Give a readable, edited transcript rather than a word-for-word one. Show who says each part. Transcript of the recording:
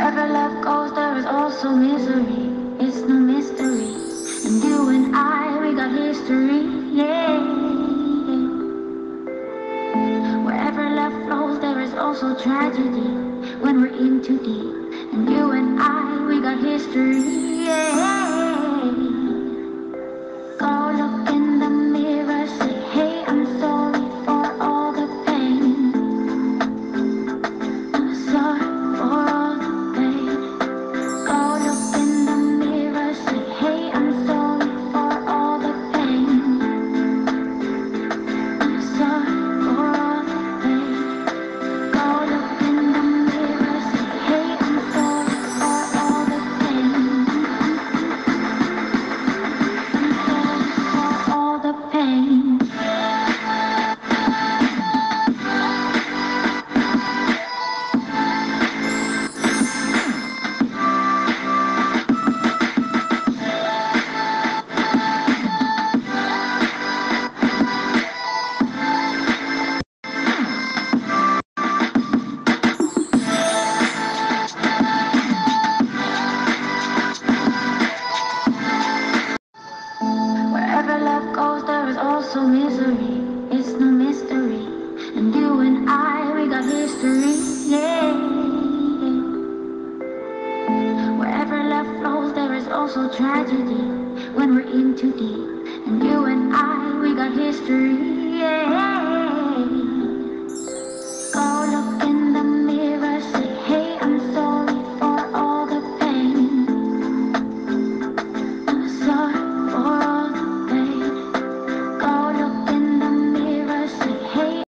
Speaker 1: Wherever love goes, there is also misery. It's no mystery. And you and I, we got history. Yeah. Wherever love flows, there is also tragedy. When we're in too deep. And you and I, we got history. Yeah. Go look in the mirror, say, hey, I'm sorry for all the pain. I'm sorry for all the pain. Go look in the mirror, say, hey, I'm sorry for all the pain. I'm sorry for all the pain. Go look in the mirror, say, hey, I'm sorry for all the pain. I'm sorry for all the pain. Wherever love goes, there is also misery. It's no mystery. And you and I, we got history. Yeah. Wherever love flows, there is also tragedy. When we're in too deep. And you and I, we got history. Yeah.